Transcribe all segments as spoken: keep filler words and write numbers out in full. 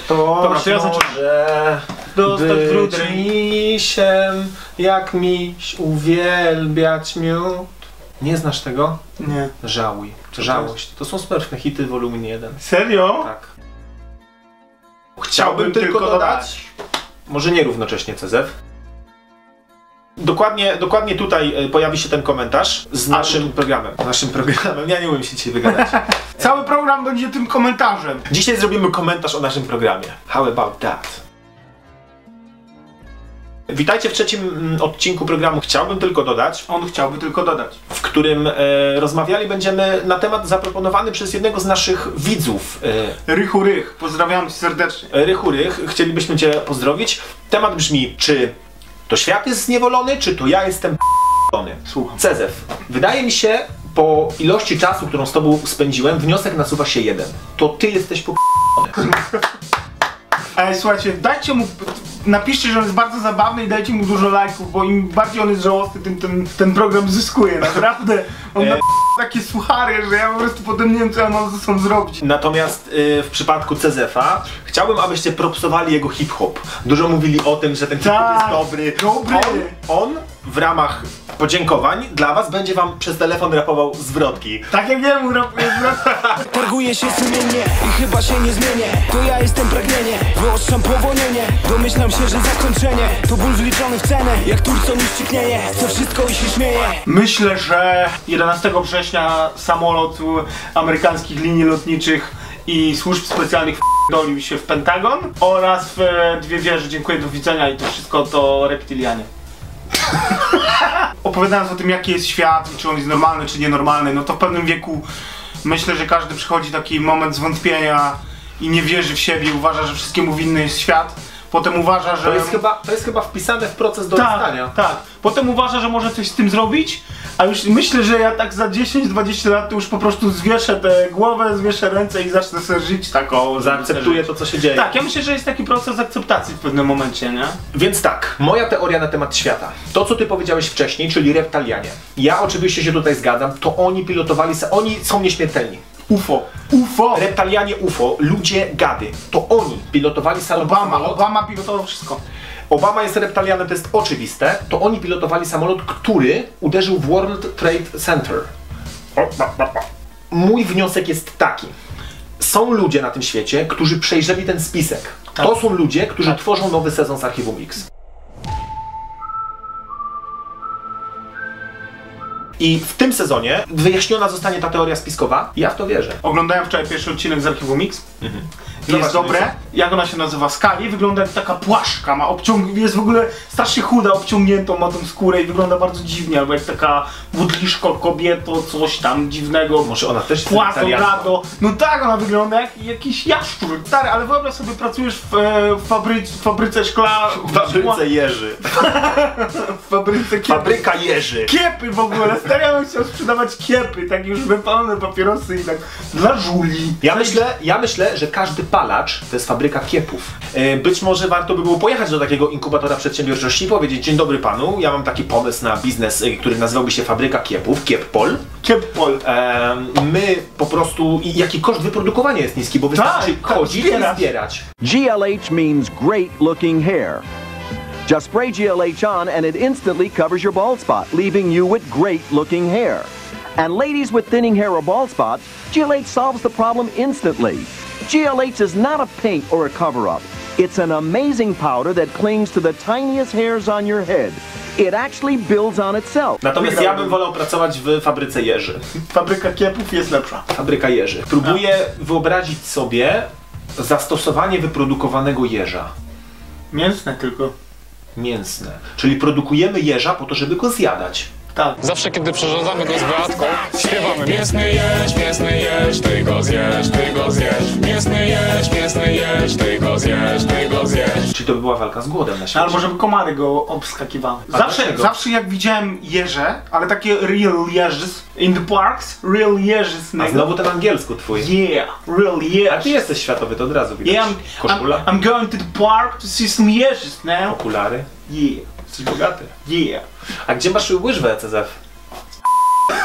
To ja może być misiem, jak miś uwielbiać miód. Nie znasz tego? Nie. Żałuj. Żałość. To są smurfne hity wolumin jeden. Serio? Tak. Chciałbym tylko dodać, może nie równocześnie C Z F. Dokładnie, dokładnie tutaj pojawi się ten komentarz z naszym programem. Naszym programem. Ja nie umiem się dzisiaj wygadać. Cały program będzie tym komentarzem. Dzisiaj zrobimy komentarz o naszym programie. How about that? Witajcie w trzecim odcinku programu Chciałbym tylko dodać. On chciałby tylko dodać. W którym e, rozmawiali będziemy na temat zaproponowany przez jednego z naszych widzów. E, Rychu Rych. Pozdrawiam cię serdecznie. Rychu Rych. Chcielibyśmy cię pozdrowić. Temat brzmi, czy to świat jest zniewolony, czy to ja jestem p***lony? Słucham. C Z F. Wydaje mi się, po ilości czasu, którą z tobą spędziłem, wniosek nasuwa się jeden. To ty jesteś p***lony. Ej, słuchajcie, dajcie mu, napiszcie, że on jest bardzo zabawny i dajcie mu dużo lajków, bo im bardziej on jest żałosny, tym ten, ten program zyskuje, naprawdę. On ma takie suchary, że ja po prostu potem nie wiem, co ja mam ze sobą zrobić. Natomiast yy, w przypadku C Z F-a chciałbym, abyście propsowali jego hip-hop. Dużo mówili o tym, że ten hip-hop tak, jest dobry. dobry. On, on w ramach podziękowań dla was będzie wam przez telefon rapował zwrotki. Tak jak ja mu rapuję zwrotki. Targuję się sumiennie i chyba się nie zmienię. To ja jestem pragnienie, wyostrzam powolnienie. Domyślam się, że zakończenie to ból wliczony w cenę. Jak turco mi ściknieje, to wszystko i się śmieje. Myślę, że jedenastego września samolot amerykańskich linii lotniczych i służb specjalnych wdolił się w Pentagon oraz w dwie wieże. Dziękuję, do widzenia i to wszystko to reptilianie. Opowiadając o tym, jaki jest świat, czy on jest normalny, czy nienormalny, no to w pewnym wieku myślę, że każdy przychodzi taki moment zwątpienia i nie wierzy w siebie, uważa, że wszystkiemu winny jest świat. Potem uważa, że... To jest chyba, to jest chyba wpisane w proces dorastania. Tak, tak. Potem uważa, że może coś z tym zrobić, a już myślę, że ja tak za dziesięć dwadzieścia lat to już po prostu zwieszę tę głowę, zwieszę ręce i zacznę sobie żyć tak o... Zaakceptuję to, co się dzieje. Tak, ja myślę, że jest taki proces akceptacji w pewnym momencie, nie? Więc tak, moja teoria na temat świata. To, co ty powiedziałeś wcześniej, czyli reptalianie. Ja oczywiście się tutaj zgadzam, to oni pilotowali, oni są nieśmiertelni. U F O. U F O! Reptalianie U F O, ludzie gady. To oni pilotowali samolot. Obama, Obama pilotował wszystko. Obama jest reptalianem, to jest oczywiste. To oni pilotowali samolot, który uderzył w World Trade Center. Mój wniosek jest taki. Są ludzie na tym świecie, którzy przejrzeli ten spisek. Tak. To są ludzie, którzy tak. tworzą nowy sezon z Archiwum X. I w tym sezonie wyjaśniona zostanie ta teoria spiskowa. Ja w to wierzę. Oglądałem wczoraj pierwszy odcinek z Archiwum X. Mhm. Jest Zobacz, dobre. Jak ona się nazywa? Skali. Wygląda jak taka płaszczka. Ma obciąg... Jest w ogóle strasznie chuda, obciągniętą ma tą skórę i wygląda bardzo dziwnie. Albo jak taka wodliszko, kobieto, coś tam dziwnego. Może ona też jest płato, gado. No tak, ona wygląda jak jakiś jaszczur. Stary, ale wyobraź sobie, pracujesz w, w, fabry... w fabryce szkla... W fabryce jeży. W fabryce kiepy. Fabryka jeży. Kiepy w ogóle. Stary, ja bym chciał sprzedawać kiepy. Tak już wypalone papierosy i tak dla żuli. Ja myślę, ja myślę, że każdy palacz to jest fabryka kiepów. Być może warto by było pojechać do takiego inkubatora przedsiębiorczości i powiedzieć: dzień dobry panu, ja mam taki pomysł na biznes, który nazywałby się Fabryka Kiepów, Kieppol. Kieppol. My po prostu, i jaki koszt wyprodukowania jest niski, bo wystarczy tak, chodzić i zbierać. G L H means great looking hair. Just spray G L H on and it instantly covers your bald spot, leaving you with great looking hair. And ladies with thinning hair or bald spots, G L H solves the problem instantly. G L H is not a paint or a cover-up. It's an amazing powder that clings to the tiniest hairs on your head. It actually builds on itself. Natomiast ja bym wolał pracować w fabryce jeży. Fabryka kiepów jest lepsza. Fabryka jeży. Próbuję A. wyobrazić sobie zastosowanie wyprodukowanego jeża. Mięsne tylko. Mięsne. Czyli produkujemy jeża po to, żeby go zjadać. Tak. Zawsze kiedy przyrządzamy go z Beatką, śpiewamy: mięsny jeż, mięsny jeż, ty go zjesz, ty go zjesz. Mięsny jeż, mięsny jeż, ty go zjesz, ty go zjesz. Czyli to by była walka z głodem na świecie. Albo żeby komary go obskakiwały. Zawsze, zawsze jak widziałem jeże, ale takie real jeżes in the parks, real jeżes. A znowu ten angielsku twój. Yeah, real jeżes. A ty jesteś światowy, to od razu widać. Yeah, I'm, koszula. I'm, I'm going to the park to see some jeżes now. Okulary. Yeah. Jesteś bogaty. Yeah. A gdzie masz łyżwę, C Z F?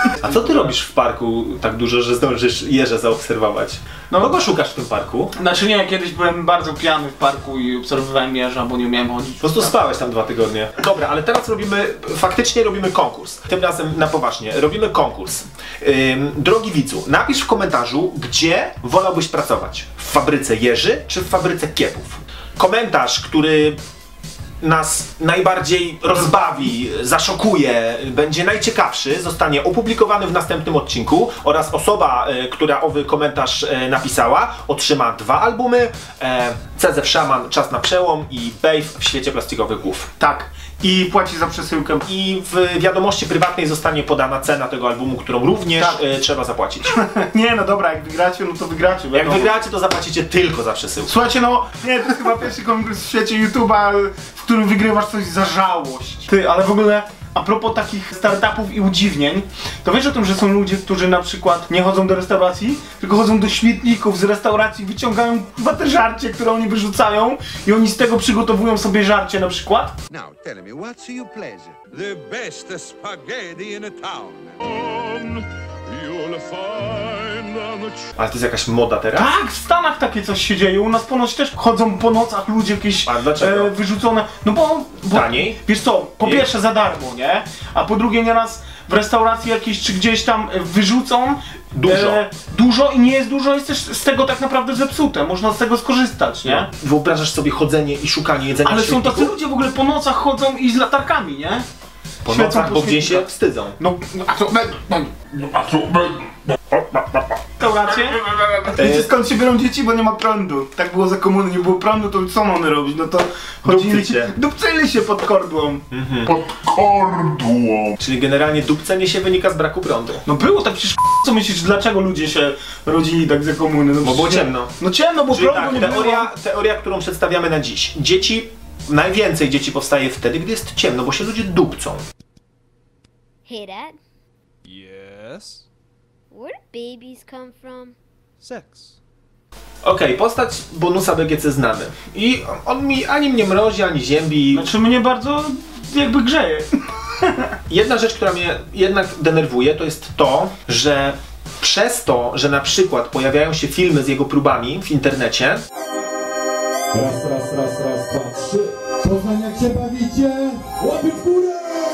A co ty robisz w parku tak dużo, że zdążysz jeże zaobserwować? No kogo szukasz w tym parku? Znaczy nie, kiedyś byłem bardzo pijany w parku i obserwowałem jeża, bo nie umiałem chodzić. Po prostu spałeś tam dwa tygodnie. Dobra, ale teraz robimy, faktycznie robimy konkurs. Tym razem na poważnie. Robimy konkurs. Ym, drogi widzu, napisz w komentarzu, gdzie wolałbyś pracować. W fabryce jeży czy w fabryce kiepów? Komentarz, który nas najbardziej rozbawi, zaszokuje, będzie najciekawszy, zostanie opublikowany w następnym odcinku oraz osoba, y, która owy komentarz y, napisała, otrzyma dwa albumy, e, C Z F Szaman, Czas na przełom i Babe w świecie plastikowych głów. Tak. I płaci za przesyłkę. I w wiadomości prywatnej zostanie podana cena tego albumu, którą również Tak. y, trzeba zapłacić. Nie, no dobra, jak wygracie, no to wygracie. Jak wiadomo. wygracie, to zapłacicie tylko za przesyłkę. Słuchajcie, no, nie, to jest chyba pierwszy konkurs w świecie YouTube'a, w którym wygrywasz coś za żałość. Ty, ale w ogóle a propos takich startupów i udziwnień, to wiesz o tym, że są ludzie, którzy na przykład nie chodzą do restauracji, tylko chodzą do śmietników z restauracji, wyciągają chyba te żarcie, które oni wyrzucają i oni z tego przygotowują sobie żarcie na przykład. Now, tell me, what's your pleasure? The best spaghetti in a town. Ale to jest jakaś moda teraz? Tak, w Stanach takie coś się dzieje, u nas ponoć też chodzą po nocach ludzie jakieś A dlaczego? e, wyrzucone, no bo, bo... Taniej? Wiesz co, po I- pierwsze za darmo, nie? A po drugie nieraz w restauracji jakieś czy gdzieś tam e, wyrzucą Dużo. E, dużo i nie jest dużo, jest też z tego tak naprawdę zepsute, można z tego skorzystać, nie? Wyobrażasz sobie chodzenie i szukanie jedzenia Ale w są śmietniku? tacy ludzie w ogóle po nocach chodzą i z latarkami, nie? Po Świecą nocach, po bo gdzieś się śmietnikach. wstydzą. No, a co? Restauracje? Wiecie skąd się biorą dzieci? Bo nie ma prądu. Tak było za komuny, nie było prądu, to co mamy robić? No to chodzili Dupcyć się. się, dupcyli się pod kordłą. Czyli generalnie dupcenie się wynika z braku prądu. No było tak przecież co myślisz, dlaczego ludzie się rodzili tak za komuny? No Bo było przecież- ciemno. No ciemno, bo Czyli prądu tak, nie teoria, było. teoria, którą przedstawiamy na dziś. Dzieci, najwięcej dzieci powstaje wtedy, gdy jest ciemno, bo się ludzie dupcą. Hey, Dad. Yes? Where do babies come from? Sex. Okej, postać bonusa B G C znamy. I on mi ani mnie mrozi, ani ziębi. Znaczy mnie bardzo jakby grzeje. Jedna rzecz, która mnie jednak denerwuje, to jest to, że przez to, że na przykład pojawiają się filmy z jego próbami w internecie, Raz, raz, raz, raz, dwa, trzy. Poznań, jak się bawicie? Łapy w górę!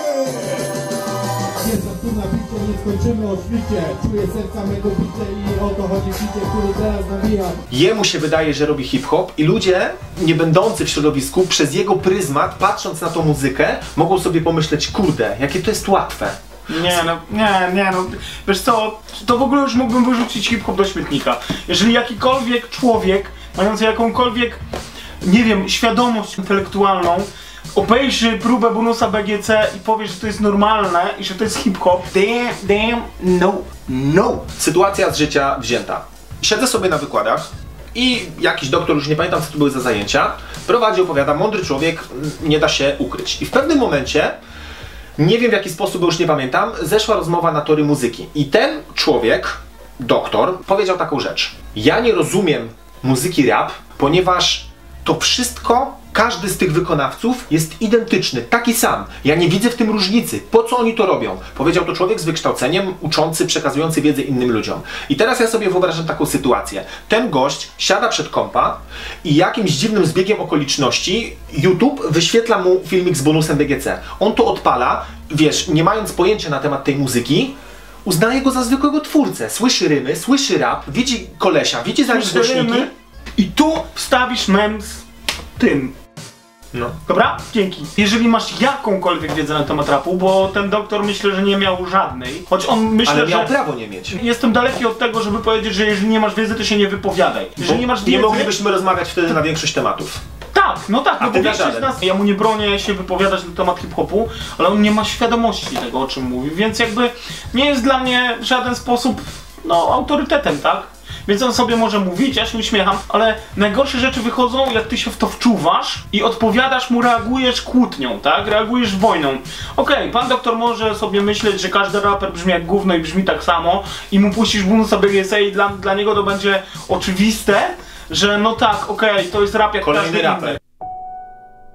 Jest nas tu nabicie, nie skończymy o świcie. Czuję serca mego bicie i o to chodzi bicie, który teraz nawijam. jemu się wydaje, że robi hip-hop i ludzie, nie będący w środowisku, przez jego pryzmat, patrząc na tą muzykę, mogą sobie pomyśleć, kurde, jakie to jest łatwe. Nie no, nie, nie no, wiesz co, to w ogóle już mógłbym wyrzucić hip-hop do śmietnika. Jeżeli jakikolwiek człowiek, mający jakąkolwiek, nie wiem, świadomość intelektualną, obejrzy próbę bonusa B G C i powie, że to jest normalne i że to jest hip-hop, damn, damn, no, no. Sytuacja z życia wzięta. Siedzę sobie na wykładach i jakiś doktor, już nie pamiętam co to były za zajęcia, prowadzi, opowiada, mądry człowiek, nie da się ukryć. I w pewnym momencie, nie wiem w jaki sposób, bo już nie pamiętam, zeszła rozmowa na tory muzyki. I ten człowiek, doktor, powiedział taką rzecz. Ja nie rozumiem muzyki rap, ponieważ to wszystko, każdy z tych wykonawców jest identyczny, taki sam. Ja nie widzę w tym różnicy. Po co oni to robią? Powiedział to człowiek z wykształceniem, uczący, przekazujący wiedzę innym ludziom. I teraz ja sobie wyobrażam taką sytuację. Ten gość siada przed kompa i jakimś dziwnym zbiegiem okoliczności YouTube wyświetla mu filmik z bonusem B G C. On to odpala, wiesz, nie mając pojęcia na temat tej muzyki, uznaje go za zwykłego twórcę. Słyszy rymy, słyszy rap, widzi kolesia, widzi za nim głośniki. I tu wstawisz mem z tym. No. Dobra? Dzięki. Jeżeli masz jakąkolwiek wiedzę na temat rapu, bo ten doktor myślę, że nie miał żadnej, choć on myślę, Ale miał że... prawo nie mieć. Jestem daleki od tego, żeby powiedzieć, że jeżeli nie masz wiedzy, to się nie wypowiadaj. Jeżeli nie masz wiedzy... Nie moglibyśmy rozmawiać wtedy na większość tematów. Tak, no tak, A no ty bo na większość z żaden. nas... Ja mu nie bronię się wypowiadać na temat hip-hopu, ale on nie ma świadomości tego, o czym mówi, więc jakby nie jest dla mnie w żaden sposób, no, autorytetem, tak? Więc on sobie może mówić, ja się uśmiecham, ale najgorsze rzeczy wychodzą, jak ty się w to wczuwasz i odpowiadasz mu, reagujesz kłótnią, tak? Reagujesz wojną. Okej, okay, pan doktor może sobie myśleć, że każdy raper brzmi jak gówno i brzmi tak samo i mu puścisz bonusa B G C i dla, dla niego to będzie oczywiste, że no tak, okej, okay, to jest rap jak Kolejny każdy raper. inny.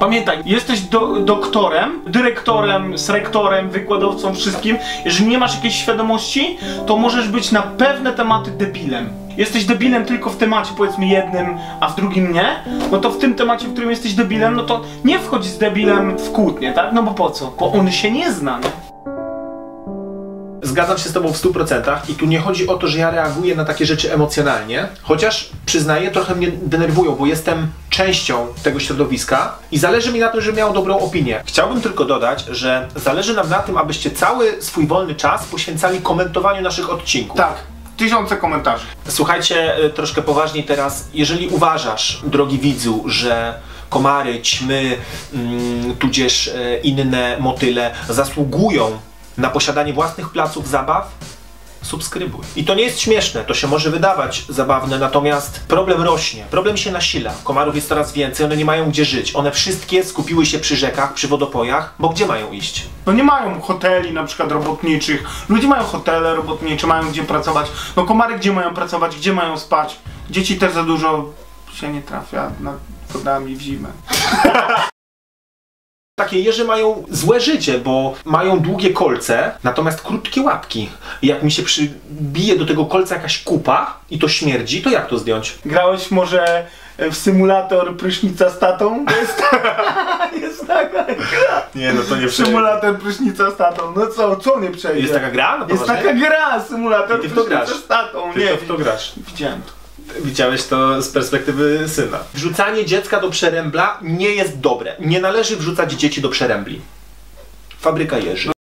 Pamiętaj, jesteś do, doktorem, dyrektorem, z rektorem, wykładowcą, wszystkim. Jeżeli nie masz jakiejś świadomości, to możesz być na pewne tematy debilem. Jesteś debilem tylko w temacie, powiedzmy, jednym, a w drugim nie, no to w tym temacie, w którym jesteś debilem, no to nie wchodź z debilem w kłótnię, tak? No bo po co? Bo on się nie zna, nie? Zgadzam się z tobą w stu procentach i tu nie chodzi o to, że ja reaguję na takie rzeczy emocjonalnie, chociaż przyznaję, trochę mnie denerwują, bo jestem częścią tego środowiska i zależy mi na tym, żeby miał dobrą opinię. Chciałbym tylko dodać, że zależy nam na tym, abyście cały swój wolny czas poświęcali komentowaniu naszych odcinków. Tak. Tysiące komentarzy. Słuchajcie, troszkę poważniej teraz. Jeżeli uważasz, drogi widzu, że komary, ćmy, mm, tudzież e, inne motyle zasługują na posiadanie własnych placów zabaw, subskrybuj. I to nie jest śmieszne, to się może wydawać zabawne, natomiast problem rośnie, problem się nasila. Komarów jest coraz więcej, one nie mają gdzie żyć. One wszystkie skupiły się przy rzekach, przy wodopojach, bo gdzie mają iść? No nie mają hoteli na przykład robotniczych. Ludzie mają hotele robotnicze, mają gdzie pracować. No komary gdzie mają pracować, gdzie mają spać? Dzieci też za dużo się nie trafia nad wodami w zimę. Takie jeże mają złe życie, bo mają długie kolce, natomiast krótkie łapki. I jak mi się przybije do tego kolca jakaś kupa i to śmierdzi, to jak to zdjąć? Grałeś może w symulator prysznica z tatą? Jest, jest taka gra. Nie, no to nie Symulator prysznica z tatą. No co, co nie przejdzie? Jest taka gra? No jest poważnie? taka gra, symulator I ty w to prysznica grasz? z tatą. Ty Nie, to w to grasz. Widziałem to. Widziałeś to z perspektywy syna. Wrzucanie dziecka do przerębla nie jest dobre. Nie należy wrzucać dzieci do przerębli. Fabryka jeży.